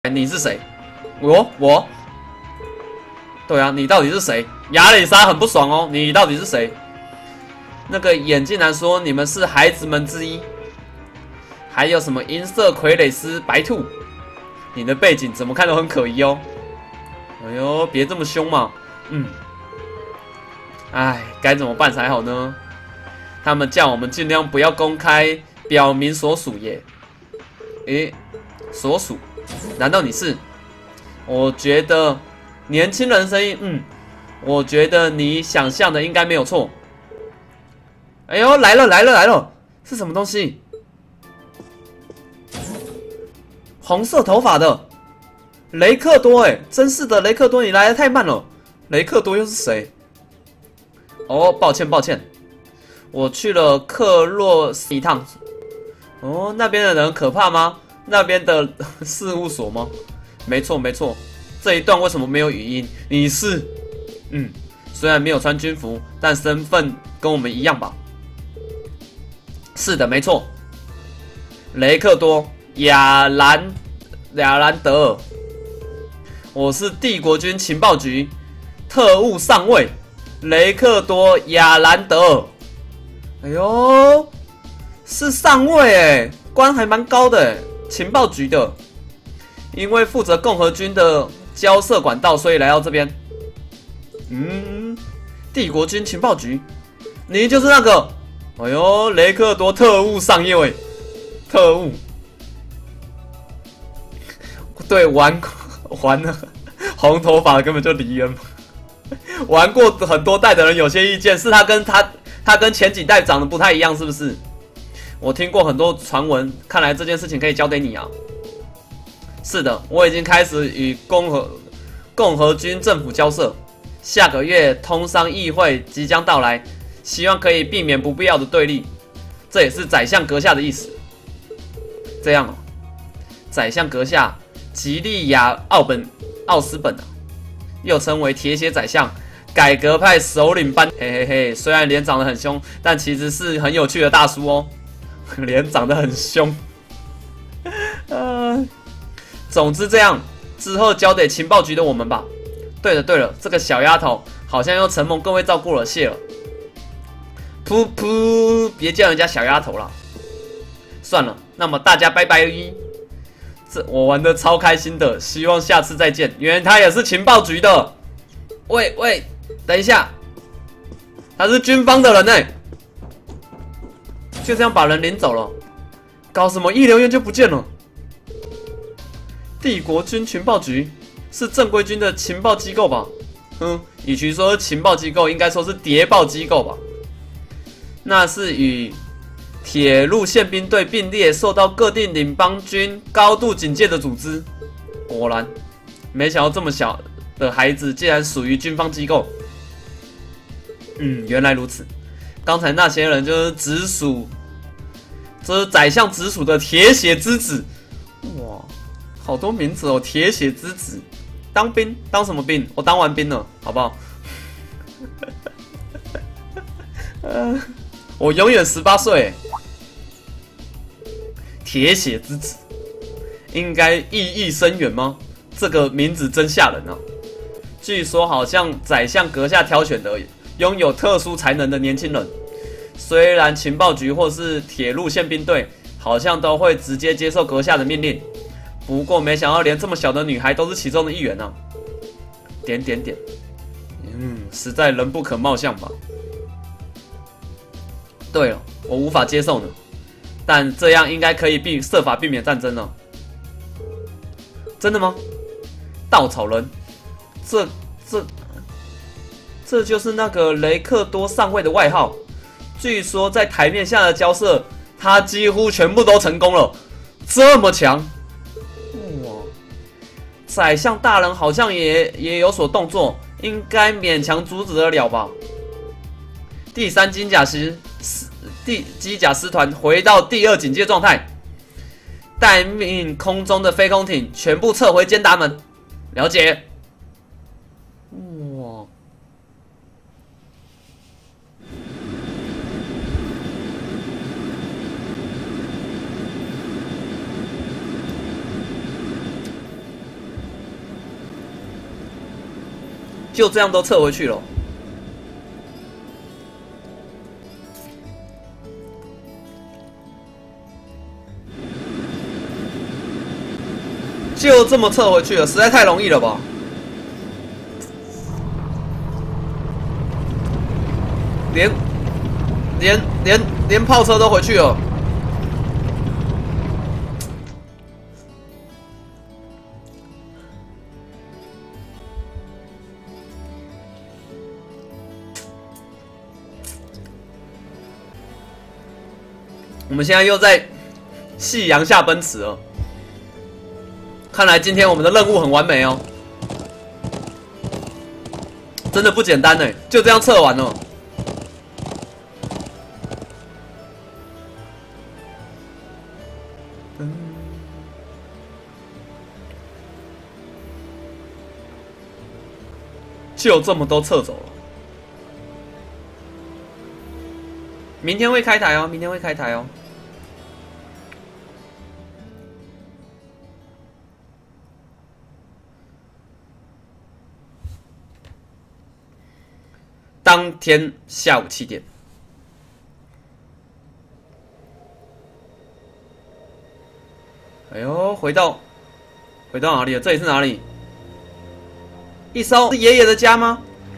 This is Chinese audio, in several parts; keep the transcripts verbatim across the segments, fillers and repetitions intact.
你是谁？我我，对啊，你到底是谁？亚里莎很不爽哦，你到底是谁？那个眼镜男说你们是孩子们之一，还有什么银色傀儡师白兔？你的背景怎么看都很可疑哦。哎呦，别这么凶嘛。嗯，哎，该怎么办才好呢？他们叫我们尽量不要公开表明所属耶。诶，所属？难道你是？我觉得年轻人声音，嗯，我觉得你想象的应该没有错。哎呦，来了来了来了，是什么东西？红色头发的雷克多，哎，真是的，雷克多，你来得太慢了。雷克多又是谁？哦，抱歉抱歉，我去了克洛斯一趟。哦，那边的人可怕吗？那边的事务所吗？没错没错，这一段为什么没有语音？你是，嗯，虽然没有穿军服，但身份跟我们一样吧？是的，没错。雷克多亚兰亚兰德尔，我是帝国军情报局特务上尉雷克多亚兰德尔。哎呦，是上尉哎，官还蛮高的哎。情报局的，因为负责共和军的交涉管道，所以来到这边。嗯，帝国军情报局，你就是那个，哎呦，雷克多特务上尉，特务。对，玩玩了，红头发根本就黎恩。玩过很多代的人有些意见，是他跟他他跟前几代长得不太一样，是不是？我听过很多传闻，看来这件事情可以交给你啊。是的，我已经开始与共和共和军政府交涉，下个月通商议会即将到来，希望可以避免不必要的对立。这也是宰相阁下的意思。这样哦，宰相阁下吉利亚奥本奥斯本啊，又称为铁血宰相，改革派首领班。嘿嘿嘿，虽然脸长得很凶，但其实是很有趣的大叔哦。脸长得很凶，呃，总之这样，之后交给情报局的我们吧。对了对了，这个小丫头好像又承蒙各位照顾了，谢了。噗噗，别叫人家小丫头了。算了，那么大家拜拜一。这我玩的超开心的，希望下次再见。原来他也是情报局的。喂喂，等一下，他是军方的人呢、欸。就这样把人领走了，搞什么医疗院就不见了。帝国军情报局是正规军的情报机构吧？嗯，与其说情报机构，应该说是谍报机构吧。那是与铁路宪兵队并列，受到各地领邦军高度警戒的组织。果然，没想到这么小的孩子竟然属于军方机构。嗯，原来如此。刚才那些人就是直属，这是宰相直属的铁血之子。哇，好多名字哦！铁血之子，当兵当什么兵？我当完兵了，好不好？呃，我永远十八岁。铁血之子，应该意义深远吗？这个名字真吓人啊！据说好像宰相阁下挑选的拥有特殊才能的年轻人，虽然情报局或是铁路宪兵队好像都会直接接受阁下的命令，不过没想到连这么小的女孩都是其中的一员啊！点点点，嗯，实在人不可貌相吧？对了，我无法接受呢，但这样应该可以避设法避免战争了。真的吗？稻草人，这这。这就是那个雷克多上尉的外号。据说在台面下的交涉，他几乎全部都成功了，这么强！哇，宰相大人好像也也有所动作，应该勉强阻止得了吧？第三机甲师第机甲师团回到第二警戒状态，待命空中的飞空艇全部撤回监达门。了解。哇！ 就这样都撤回去了。就这么撤回去了，实在太容易了吧？连连连连炮车都回去了。我们现在又在夕阳下奔驰了。看来今天我们的任务很完美哦，真的不简单哎，就这样测完了。就这么都撤走了。明天会开台哦，明天会开台哦。当天下午七点。哎呦，回到回到哪里了？这里是哪里？一艘是爷爷的家吗？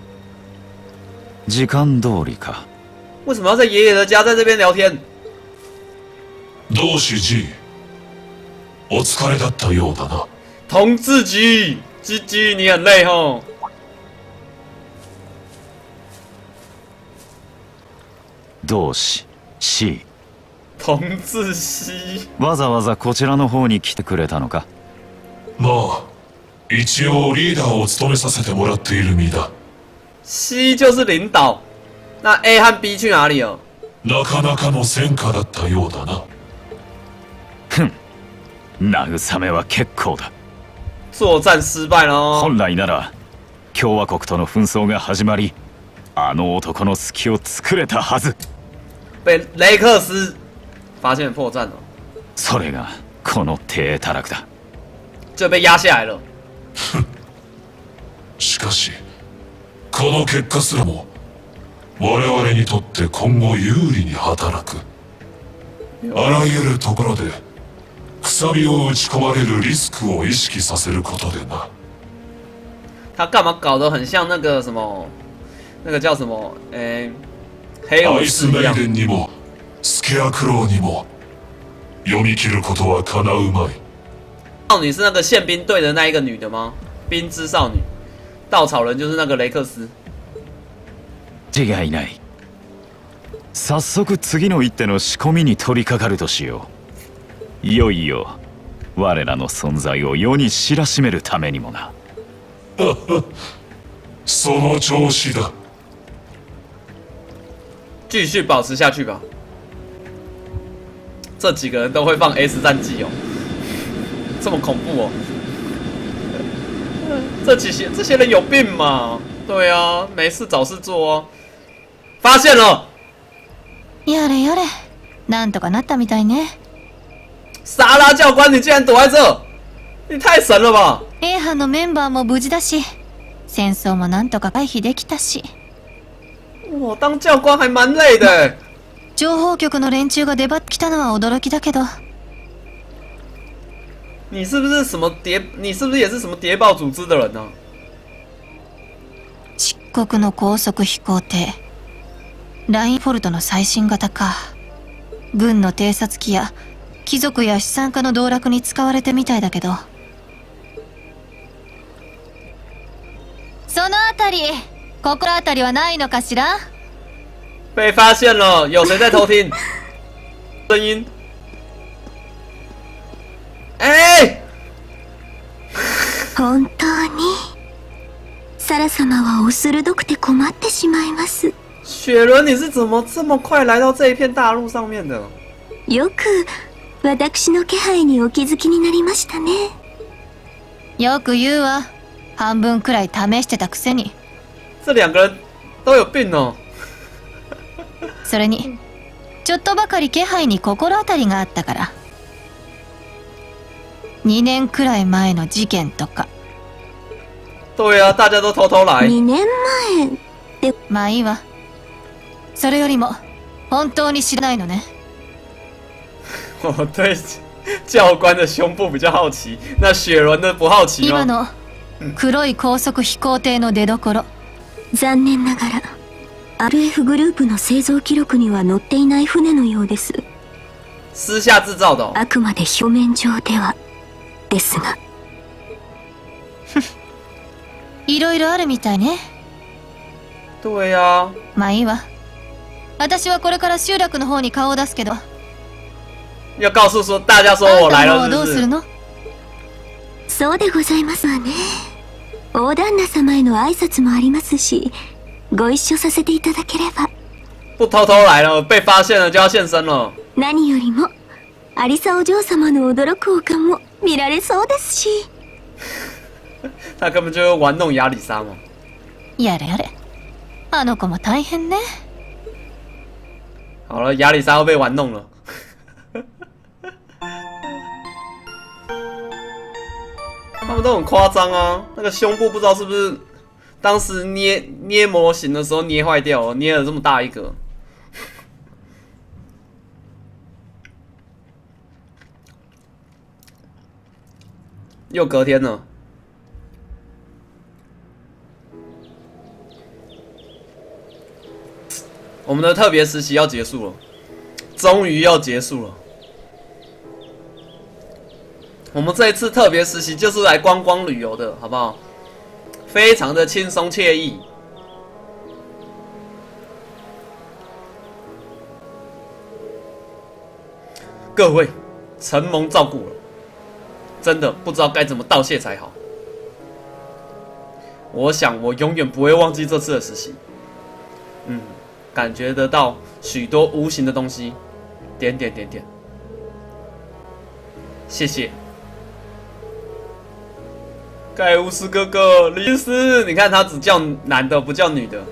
時間通りか。 为什么要在爷爷的家在这边聊天？ 同志 G、お疲れだったようだな。 同志 G， G G， 你很累吼。 同志 C。 同志 C。 わざわざこちらの方に来てくれたのか。 まあ、一応リーダーを務めさせてもらっている身だ。 C 就是领导。那 A 和 B 去哪里了？ なかなかの戦果だったようだな。 ふん、慰めは結構だ。 作战失败了。 本来なら共和国との紛争が始まり、あの男の隙を作れたはず。 被雷克斯发现破绽了。 それがこの低たらくだ。 就被压下来了。 しかし、この結果すらも我々にとって今後有利に働く。あらゆるところでくさびを打ち込まれるリスクを意識させることでな。 他干嘛搞得很像那个什么，那个叫什么？诶、欸，黑武士一样。 アイスメイデンにもスケアクローにも読み切ることはかなうまい。 少女是那个宪兵队的那一个女的吗？冰之少女，稻草人就是那个雷克斯。 違いない。早速次の一手の仕込みに取り掛かるとしよう。いよいよ我らの存在を世に知らしめるためにもな。 その調子だ。 继续保持下去吧。这几个人都会放 S 战机哦，这么恐怖哦！这几些这些人有病嘛？对啊，没事找事做哦。发现了！ やれやれ、なんとかなったみたいね。 沙拉教官，你竟然躲在这，你太神了吧 ！A 班のメンバーも無事だし、戦争もなんとか回避できたし。 我当教官还蛮累的。 情報局の連中が出張ってきたのは驚きだけど。 你是不是什么谍？你是不是也是什么谍报组织的人呢、啊？ 漆黒の高速飛行艇。ラインフォルトの最新型か。軍の偵察機や貴族や資産家の道楽に使われてみたいだけど。そのあたり心当たりはないのかしら？ 被发现了，有谁在偷听？声音。哎、欸！ 本当にサラ様はお鋭くて困ってしまいます。 雪伦，你是怎么这么快来到这一片大陆上面的？ よく私の気配にお気づきになりましたね。 よく言うわ。半分くらい試してたくせに。 这两个人都有病哦。 それにちょっとばかり気配に心当たりがあったから。にねんくらい前の事件とか。 对啊，大家都偷偷来。 にねんまえ。 まあいいわ。それよりも本当に知らないのね。 我对教官的胸部比较好奇，那雪伦的不好奇今吗？ の黒い高速飛行艇の出所。 残念ながら アールエフ グループの製造記録には載っていない船のようです。 私下制造的、哦。 あくまで表面上ではですが。 いろいろあるみたいね。 对呀。 まあいいわ。私はこれから集落の方に顔を出すけど。 要告诉说大家说我来了， どうするの？ そうでございますわね。大旦那様への挨拶もありますし、ご一緒させていただければ。 不偷偷来了，被发现了就要现身了。 何よりもアリサお嬢様の驚くお顔も見られそうですし。 他根本就是玩弄亚里莎嘛。 やれやれ。あの子も大変ね。 好了，亚里莎又被玩弄了。他们都很夸张啊，那个胸部不知道是不是当时捏捏模型的时候捏坏掉了，捏了这么大一个。又隔天了，我们的特别实习要结束了，终于要结束了。我们这一次特别实习就是来观光旅游的，好不好？非常的轻松惬意。各位，承蒙照顾了，真的不知道该怎么道谢才好。我想我永远不会忘记这次的实习。嗯，感觉得到许多无形的东西。点点点点，谢谢。盖乌斯哥哥，李斯，你看他只叫男的，不叫女的。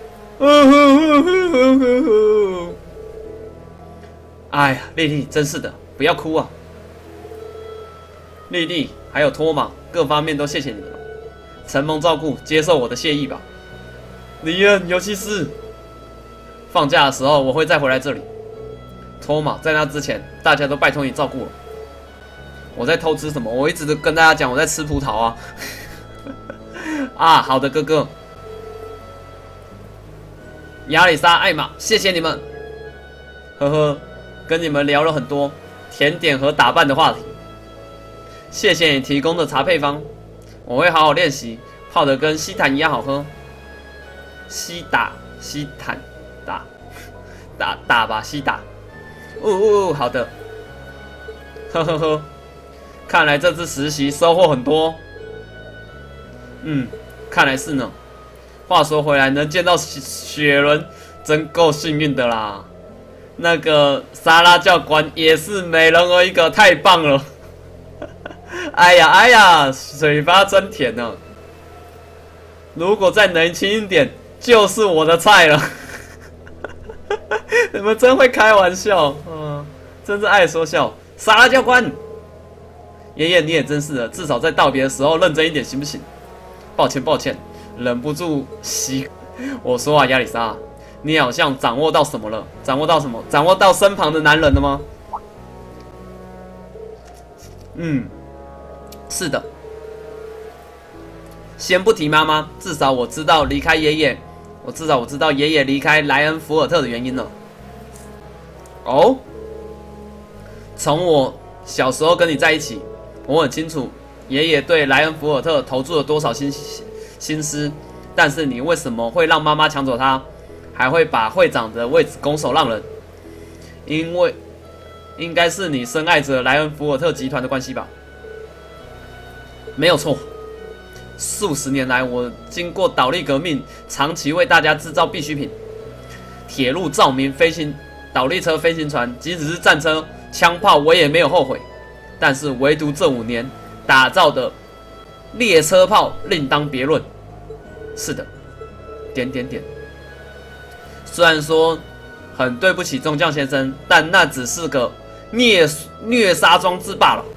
哎呀，丽丽，真是的，不要哭啊！丽丽还有托马，各方面都谢谢你们了，承蒙照顾，接受我的谢意吧。李恩，尤其是放假的时候，我会再回来这里。托马，在那之前，大家都拜托你照顾了。我在偷吃什么？我一直都跟大家讲我在吃葡萄啊！啊，好的，哥哥。亚里莎、艾玛，谢谢你们。呵呵，跟你们聊了很多甜点和打扮的话题。谢谢你提供的茶配方，我会好好练习，泡的跟西坦一样好喝。西打西坦打打打吧，西打。呜呜呜，好的。呵呵呵。看来这次实习收获很多。嗯，看来是呢。话说回来，能见到雪伦真够幸运的啦。那个莎拉教官也是美人儿一个，太棒了。哎呀哎呀，嘴巴真甜呢、啊。如果再年轻一点，就是我的菜了。你们真会开玩笑，嗯，真是爱说笑。莎拉教官。爷爷，你也真是的，至少在道别的时候认真一点，行不行？抱歉，抱歉，忍不住洗。我说啊，亚里莎，你好像掌握到什么了？掌握到什么？掌握到身旁的男人了吗？嗯，是的。先不提妈妈，至少我知道离开爷爷，我至少我知道爷爷离开莱恩福尔特的原因了。哦，从我小时候跟你在一起。我很清楚，爷爷对莱恩福尔特投注了多少心心思，但是你为什么会让妈妈抢走他，还会把会长的位置拱手让人？因为应该是你深爱着莱恩福尔特集团的关系吧？没有错。数十年来，我经过岛立革命，长期为大家制造必需品，铁路、照明、飞行、岛立车、飞行船，即使是战车、枪炮，我也没有后悔。但是唯独这五年打造的列车炮另当别论。是的，点点点。虽然说很对不起中将先生，但那只是个虐虐杀装置罢了。